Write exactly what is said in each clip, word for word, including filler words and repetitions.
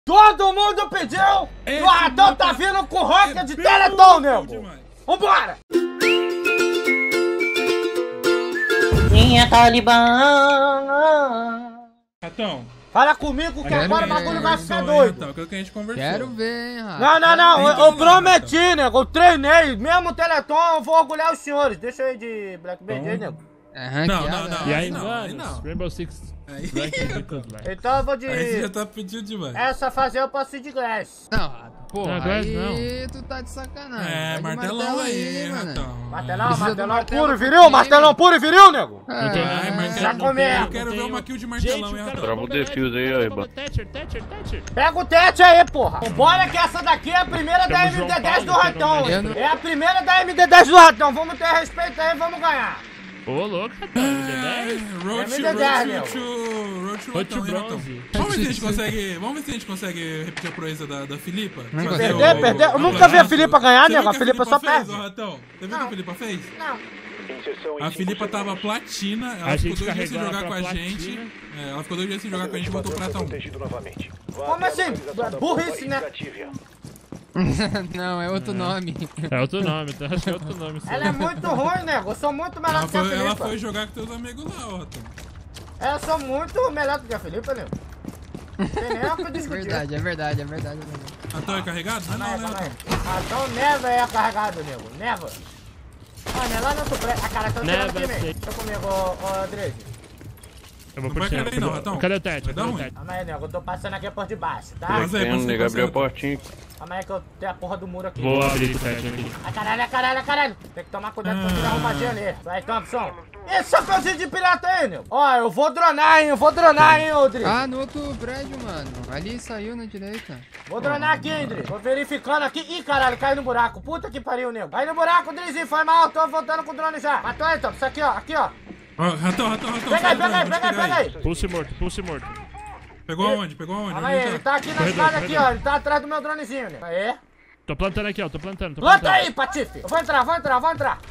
Todo mundo pediu! E o Ratão tá vindo com roca de Teleton, nego! Vambora! Quem é Talibã? Ratão. Fala comigo que agora o bagulho vai ficar doido. Então, aquilo que a gente conversou. Quero ver, hein, Rato. Não, não, não, eu, eu prometi, então. nego, eu treinei. Mesmo o Teleton, eu vou orgulhar os senhores. Deixa eu ir de Black Band aí, nego. É, não, não, não. E aí, não, mano, não. Rainbow Six. Aí, então eu vou de... aí você já tá pedindo demais. Essa fase eu posso ir de Glass. Não, Rato, pô, Não, aí tu tá de sacanagem. É, Vai de martelão aí, mano. Ratão. Martelão, Precisa do martelão martelo puro e pro viril, time. martelão puro e viril, nego. É, Ai, martelão. Já comeu. Eu quero ver uma kill de martelão, hein, Ratão. Trava o defuse aí, aí, mano. Thatcher, Thatcher, Thatcher. Pega o tete aí, porra. Bora que essa daqui é a primeira da Tamo M D João dez do Paulo, Ratão. que eu não- É a primeira da M D dez do Ratão. Vamos ter respeito aí, vamos ganhar. Ô, louco, Ratão. M D dez? Road to, M D dez, road meu. to, road to, Road to Ratão, hein, Ratão. bronze. Vamos ver se a gente consegue, vamos ver se a gente consegue repetir a proeza da, da Filipa. Não Fazer consegue. o- Perder, perder. Eu o nunca vi a campeonato. Filipa ganhar, Você viu nego. A que Filipa só fez, perde. ô, Ratão? Você viu o que a Filipa fez? Não. A Filipa tava platina, ela A ficou gente dois dias sem carregou jogar ela com a pra gente. platina. É, ela ficou dois dias sem jogar com a gente e voltou pra tão. Como assim? Burrice, né? Não, é outro nome. É outro nome, tá? Acho que é outro nome. Só. Ela é muito ruim, nego. Eu sou muito melhor Ela do que a foi, ela Filipa. foi jogar com teus amigos lá, ó, Ratão. Eu sou muito melhor do que a Filipa, nego. Não tem nem o que É discutir. verdade, é verdade, é verdade, é verdade. Ratão é carregado? Não, Calma aí, não, né, calma aí. Ratão? Ratão never é carregado, nego. Never. Olha, lá no supremo. A cara, tão chegando Never aqui, sei. nego. Deixa comigo, ô, ô, Andrés. Eu vou Não vai por cair cima. não, Ratão. Cadê o Thatcher? Vai dar Cadê o ruim. Thatcher? Calma aí, nego. Eu tô passando aqui por debaixo, tá? Mas aí, Tem um você nego abriu a concentra. portinha. Calma aí que eu tenho a porra do muro aqui. Vou abrir o Thatcher aqui. Ai, caralho, ai, caralho, ai, caralho. Tem que tomar cuidado pra tirar arrumadinha ali. Vai, Thompson. Esse chapeuzinho de pirata aí, nego. Ó, eu vou dronar, hein. Eu vou dronar, hein, Odri. Ah, no outro prédio, mano. Ali saiu na direita. Vou dronar aqui, Indri. Tô verificando aqui. Ih, caralho, caiu no buraco. Puta que pariu, nego. Caiu no buraco, Drizinho. Foi mal. Tô voltando com o drone já. Matou aí, Thompson. Isso aqui, ó. Aqui, ó. Ó, Ratão, Ratão, Ratão. Pega sai aí, do pega aí, drone, vou te pega aí, pegar pega aí. Pulse morto, pulse morto. Pegou aonde? Pegou aonde? Calma Onde aí, ele tá aqui na Corredor, escada aqui, corredor. ó. Ele tá atrás do meu dronezinho, nego. Aê. Tô plantando aqui, ó. Tô plantando, tô Planta plantando. aí, Patife. Eu vou entrar, vou entrar, vou entrar.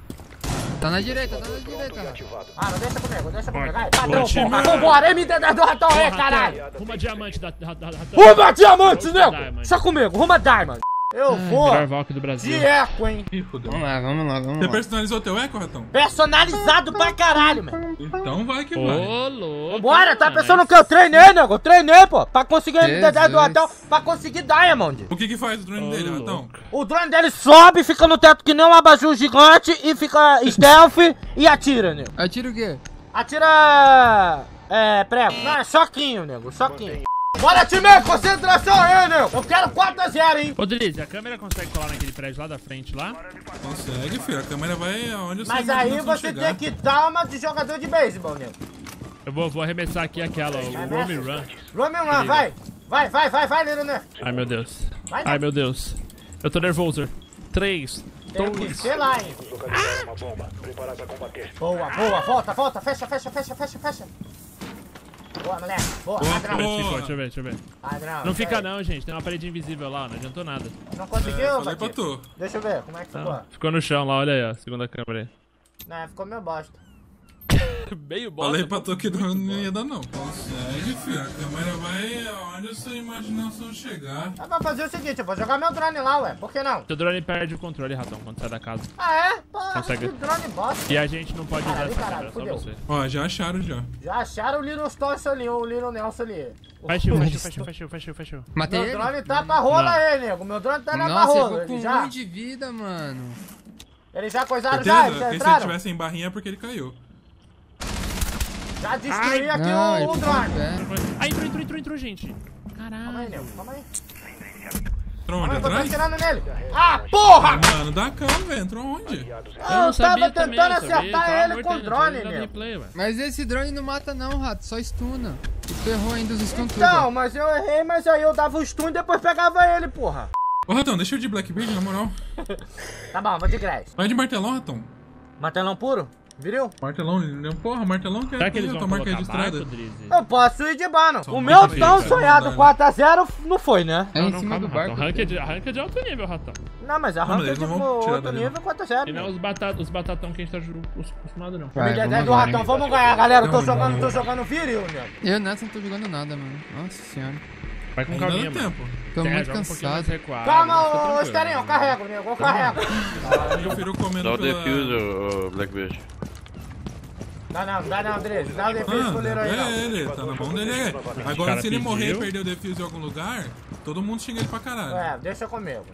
Tá na direita, tá na direita. Ah, não deixa comigo, deixa comigo. Bora. Aí, padrão, Bora, time. porra. Vambora. M D dez do Ratão aí, caralho. Ruma diamante da da- da- da- Ruma diamante, Ruma nego. Diamond. Deixa comigo, ruma diamond. Eu vou Melhor Valk do Brasil. de eco, hein. Ih, fudeu. Vamos lá, vamos lá, vamos Você lá. personalizou teu eco, Ratão? Personalizado pra caralho, mano. Então vai que vai. Ô, louco. Bora, tá mano, pensando é que eu treinei, nego? Eu treinei, pô. Pra conseguir M D dez do Jesus. Ratão, pra conseguir Diamond. O que que faz o drone Ô, dele, louco. Ratão? O drone dele sobe, fica no teto que nem um abajur gigante e fica stealth e atira, nego. Atira o quê? Atira... É, prego. Não, é choquinho, nego, choquinho. Bora, time, concentração aí, nego. Eu quero quatro a zero, hein. Ô, Drizzy, a câmera consegue colar naquele prédio lá da frente, lá? Consegue, filho. A câmera vai aonde você Mas aí você tem que dar uma de jogador de beisebol, nego. Eu vou, vou arremessar aqui aquela, o Roam and Run. Roman Run, vai. Vai, vai, vai, vai, Little Nerd. Ai, meu Deus. Vai, Ai, meu Deus. Eu tô nervoso. Três, Tem que dois... ser lá, hein. Boa, boa, volta, volta, fecha, fecha, fecha, fecha, fecha. Boa, moleque, boa, Boa, ladrão. boa. Ficou, deixa eu ver, deixa eu ver. Ladrão. Não fica aí. não, gente. Tem uma parede invisível lá, não adiantou nada. Não conseguiu, É, falei pra Patife? tu. Deixa eu ver, como é que ficou? Não, ficou no chão lá, olha aí, ó. Segunda câmera aí. Não, ficou meio bosta. Meio bosta. Falei pra tu que não, não ia dar, não. Consegue, filho. A câmera vai aonde a sua imaginação chegar. Eu vou fazer o seguinte, eu vou jogar meu drone lá, ué. Por que não? Seu drone perde o controle, Ratão, quando sai da casa. Ah, é? Porra, Consegue. que drone bosta. E a gente não pode usar Caralho, essa caralho, câmera, só fudeu. você. Ó, já acharam já. Já acharam o Little Stonson ali, o Little Nelson ali. Fechou, fechou, fechou, fechou, fechou, fechou. Matei Meu ele? drone tá pra rola Não. aí, nego. Meu drone tá na Nossa, eu rola. vou com Ele já, um de vida, mano. eles já coisaram já? Eles Certeza? já Porque se ele entraram? tivesse em barrinha é porque ele caiu. Já destruí aqui Não, o, ele o ficou drone. em pé. Ah, entrou, entrou, entrou, entrou, gente. Calma aí, Caralho. nego. Calma aí. Entrou Calma onde? aí, que eu tô Atrás? atirando nele. Ah, porra! Mano, dá calma, velho. Entrou onde? Eu Eu não tava sabia tentando também, eu sabia, acertar tava ele morto com o ainda, drone, tinha olhado nego. replay, ué. Mas esse drone não mata não, Rato, só stuna. Tu ferrou ainda os stun tudo. Então, mas eu errei, mas aí eu dava o stun e depois pegava ele, porra. Ô, Ratão, deixa eu de Blackbeard, na moral. Tá bom, vou de graça. Vai de martelão, Ratão. Martelão puro? Viril? Martelão, não- porra, martelão que Será é que eles tua vão marca colocar registrada. barco, Drizzy? Eu posso ir de bano. Só O um meu pouquinho, tão cara, sonhado não dá, quatro a zero não foi, né? É Não, em não, cima calma, do Ratão. barco. Ranked, ranked de alto nível, Ratão. Não, mas a Não, mas ranca eles de não vão tirar outro dali, nível não. quatro a zero. E não os, batat os batatão que a gente tá ju- acostumado, não. Vai, M D dez vamos do lá, Ratão, hein. vamos ganhar, galera. Eu tô Não, jogando, não. tô jogando viril, né? Eu nessa não tô jogando nada, mano. Nossa senhora. Vai com Ainda calminha, dá mano. tempo. Tô É, muito joga um pouquinho mais cansado. recuado, Calma, fica ô, ô, tranquilo. Esterinho, eu carrego, nego, eu carrego. Eu prefiro comendo Dá o pela... defuse, ô, ô, Blackbeard. Dá não, dá não, Dres. Dá o defesa Ah, fuleiro aí, é não. ele, tá na mão dele. É. Agora, cara se ele morrer e pediu. perder o defuse em algum lugar, todo mundo xinga ele pra caralho. É, deixa comigo.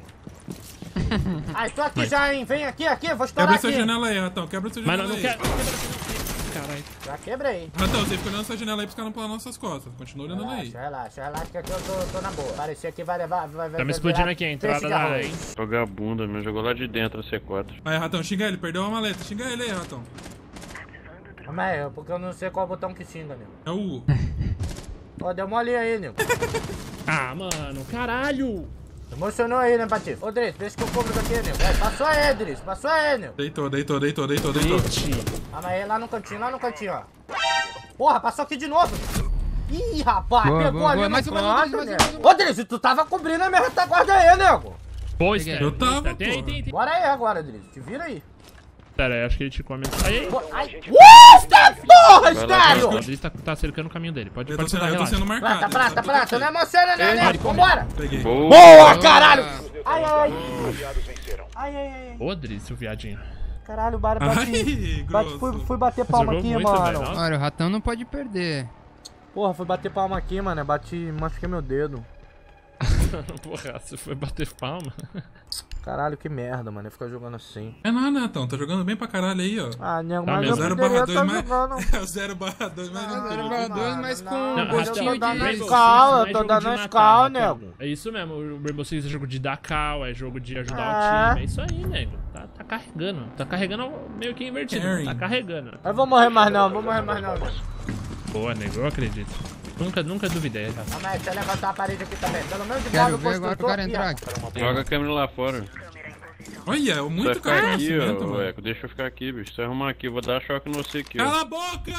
Ai, tô aqui já, hein. Vem aqui, aqui, vou estourar Quebra aqui. essa janela aí, Ratão. Quebra essa Mas janela não, não aí. quero. Caralho. Já quebrei. Ratão, você fica olhando essa janela aí pros caras não pular nas nossas costas. Continua olhando ela aí. Relaxa, relaxa, relaxa que aqui eu tô, tô na boa. Parecia que vai levar... Vai, vai, Tá me vai explodindo virar aqui, a peixe entrada de da arroz. área, hein? Jogar a bunda, me jogou lá de dentro a C quatro. Aí, Ratão, xinga ele. Perdeu a maleta. Xinga ele aí, Ratão. Calma aí, porque eu não sei qual botão que xinga, nego. É o U. Ó, deu mole aí, nego. Ah, mano, caralho! Emocionou aí, né, Patife? Ô, Dres, deixa que eu cubro daqui, nego. É, passou aí, Dres, passou aí, nego. Deitou, deitou, deitou, deitou, deitou. Calma aí, lá no cantinho, lá no cantinho, ó. Porra, passou aqui de novo. Ih, rapaz, Boa, pegou boa, ali boa. no Mais uma, canto, mais uma, mais nego. uma. Ô, Dres, tu tava cobrindo a minha retaguarda aí, nego. Pô, Peguei. Esther. Eu tava, Tem, porra. tem, tem. Bora aí agora, Dres, te vira aí. Pera, acho que ele te come. Aí, aí. Bo- Ai. Eita porra, Vai lá, Estéreo! O Driz tá, tá cercando o caminho dele. Pode, Eu tô pode sendo, pegar, eu tô relaxa. sendo marcado. Prata, prata, sabe prata, tudo não aqui. emociona, né, nego? Vambora! Peguei. Boa! Boa, caralho! Ai, ai, ai. Ai, ai, ai. Ô, Driz, seu viadinho. Caralho, o bar bate. Ai, bate grosso. fui, fui bater palma Jogou aqui, muito, mano. velho. Olha, o ratão não pode perder. Porra, fui bater palma aqui, mano. Bati, machuquei meu dedo. Porra, você foi bater palma. Caralho, que merda, mano. Eu ficar jogando assim. É nada, Natão. Tá jogando bem pra caralho aí, ó. Ah, nego, Tá mas mesmo. eu zero poderia barra estar dois mais. jogando. É o zero barra dois mais zero inteiro. barra dois, mas com Não, um gostinho eu tô dando de- a Rainbow escala, Six não eu tô jogo dando de a matar, escala, Ratão. nego. É isso mesmo, o Rainbow Six é jogo de dar cal, é jogo de ajudar É. o time. É isso aí, nego. Tá, tá carregando. Tá carregando meio que invertido. Carrying. Tá carregando. Eu vou morrer mais não, vou morrer mais não. Boa, nego, eu acredito. Nunca, nunca duvidei, tá? Calma aí, deixa eu levantar a parede aqui também. Pelo menos de Quero modo ver agora que o cara construtor. entrar Ih, aqui. Joga a câmera lá fora. Olha, Vai muito ficar cartão aqui, cimento, ó, mano. Eco. Deixa eu ficar aqui, bicho. Se arrumar aqui, eu vou dar choque no você aqui, ó. Cala a boca!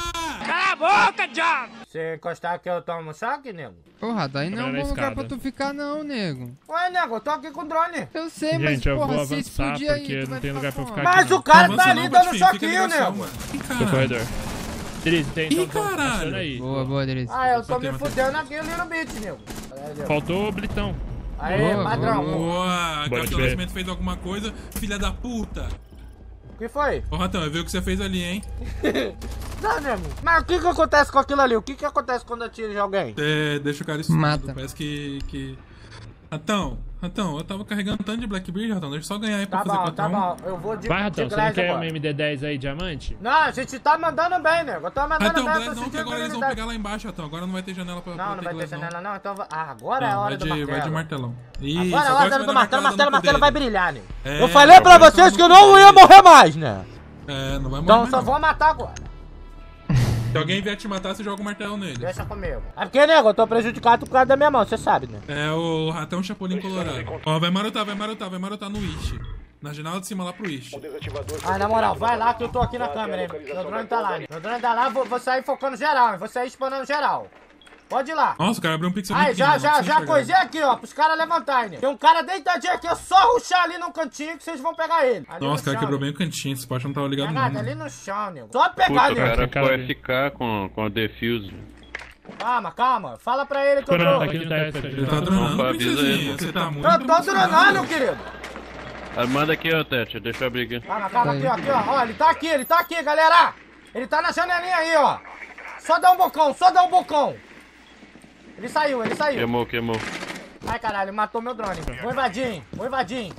ó. Se encostar aqui, eu tomo choque, nego? Porra, daí não é um Câmera bom na lugar escada. pra tu ficar não, nego. Ué, nego, eu tô aqui com o drone. Eu sei, mas Gente, eu porra, vou se avançar explodir aí, porque tu não vai tem lugar pra como? ficar aqui. Mas não. o cara Não tá avança ali não, dando Patife, fica choquinho, ligação, nego. mano. Ih, No caralho. corredor. Driz, tem Ih, então, caralho. funciona aí. Boa, boa, Dres. Ah, eu tô Matei, me matei. fudendo aqui, o Little Beat, nego. Faltou o Blitão. Aê, Boa, padrão. boa, Boa! Boa, Capitão B. Nascimento fez alguma coisa, filha da puta! O que foi? Ô, Ratão, eu vi o que você fez ali, hein? Não, nego. Mas o que que acontece com aquilo ali? O que que acontece quando atira de alguém? É, deixa o cara estudando. Mata. Parece que... que... Ratão, Ratão, eu tava carregando tanto de Blackbeard, Ratão. Deixa eu só ganhar aí pra Tá fazer bom, quatro tá a um. bom. Eu vou de, Vai, de Ratão, você não Glass quer agora. uma M D dez aí, diamante? Não, a gente tá mandando bem, nego. Eu tô mandando Ratão, bem, eu tô Glass não, que sentindo agora eles vão habilidade. pegar lá embaixo, Ratão. Agora não vai ter janela pra, Não, pra não ter vai ter Glass, janela não, então... va- Ah, agora é a Não, hora vai do de, martelo. vai de martelão. Isso, Agora é a hora você do vai dar martelo, o martelada martelo, no martelo vai dele. brilhar, nego. É, Eu falei pra vai vocês no que eu cu não ia dele. morrer mais, né? É, não vai morrer Então mais só não. vou matar agora. Se alguém vier te matar, você joga o martelo nele. Deixa comigo. É porque, nego, eu tô prejudicado por causa da minha mão, você sabe, né? É o Ratão Chapolin Colorado. Ó, vai marotar, vai marotar, vai marotar no Ish. Na janela de cima lá pro Ish. Ah, na moral, vai lá que eu tô aqui na câmera, hein? Meu drone tá lá, né? Meu drone tá lá, vou, vou sair focando geral, hein? Vou sair expandindo geral. Pode ir lá. Nossa, o cara abriu um pixel Aí, muito já, pequeno, já, não já precisa coisei enxergar. aqui, ó, pros caras levantarem, né? Tem um cara deitadinho aqui, é só ruxar ali no cantinho que vocês vão pegar ele. Ali Nossa, o no cara chão, quebrou né? bem o cantinho, esse pote não tava ligado Cagada, não. ali mano. no chão, nego. Só pegar, Puta, o nego. cara Cara, foi dele. ficar com, com a defuse. Calma, calma. Fala pra ele que eu Coronel, tô... tá aqui no teto. Ele tá dronando, Opa, avisa princesinha. ele. Você tá muito Eu tô emocionado. dronando, querido. Ah, manda aqui, ó, Tete. Deixa eu abrir aqui. Calma, calma, aqui, ó, aqui, ó. Ó, ele tá aqui, ele tá aqui, galera. Ele tá na janelinha aí, ó. Só dá um bocão, só dá um bocão. Ele saiu, ele saiu. Queimou, queimou. Ai, caralho, ele matou meu drone. Vou invadir, hein. Vou invadir.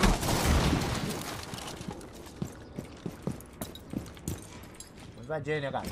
Vou invadir, negado.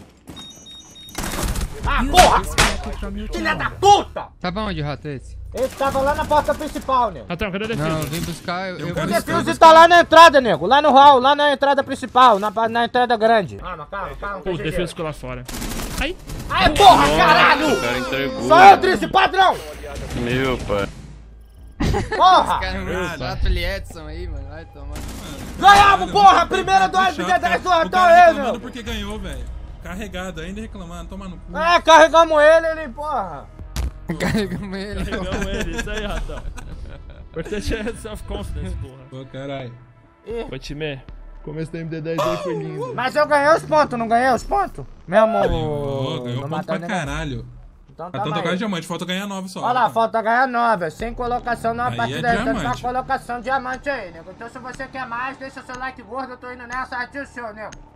Ah, porra! Filha da puta! Tava onde o rato esse? Ele tava lá na porta principal, nego. Ratão, cadê o Não, eu defesa? vim buscar, eu, eu Eu O quero vou- escada. defuse tá lá na entrada, nego. Lá no hall, lá na entrada principal, na, na entrada grande. Calma, calma, calma. Pô, o defesa ficou lá fora. Aí, Ai, porra, caralho! O cara entregou. Só eu, Trice, padrão! Meu pai. Porra! Caramba, chato ele Edson aí, mano. Vai tomar. Ganhamos, porra! Primeira do M D dez do O Ratão cara aí, reclamando meu! porque ganhou, velho. Carregado, ainda reclamando, toma no cu. É, carregamos ele, ele, porra! Carregamos ele. pegamos ele. Isso aí, Ratão. O importante é self-confidence, porra. Pô, caralho. Ih, Ô, time, começo do M D dez aí foi lindo. mas eu ganhei os pontos, não ganhei os pontos? Mesmo. Ganhou, ganhou não ponto matar pra ninguém. caralho. Então Então tamo tocar aí. diamante, falta ganhar nove só. Olha lá, falta ganhar nove, sem colocação numa Aí partida, é então tá diamante. colocação diamante aí, nego. Então se você quer mais, deixa seu like gordo, eu tô indo nessa, ativa o show, nego.